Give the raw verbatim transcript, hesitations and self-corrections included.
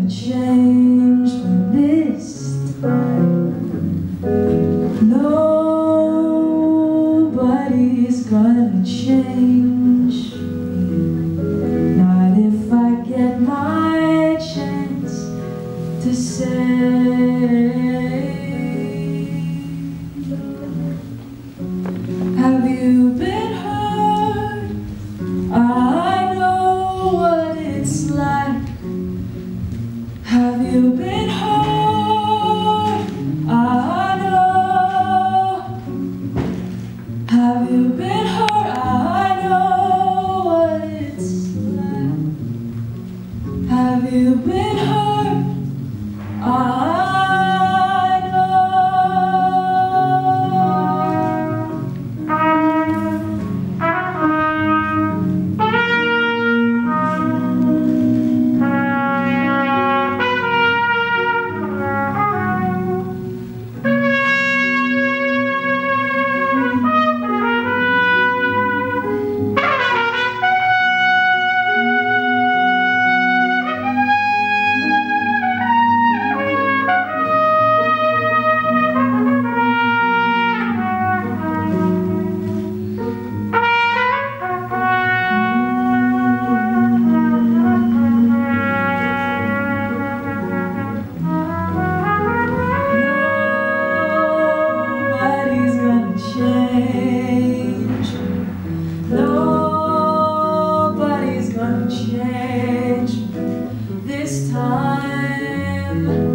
gonna change me this time. Nobody's gonna change me, not if I get my chance to say, have you been hurt? I know what it's like. Have you been hurt? I know. Have you been hurt? I know what it's like. Have you been hurt? I change. Nobody's gonna change this time.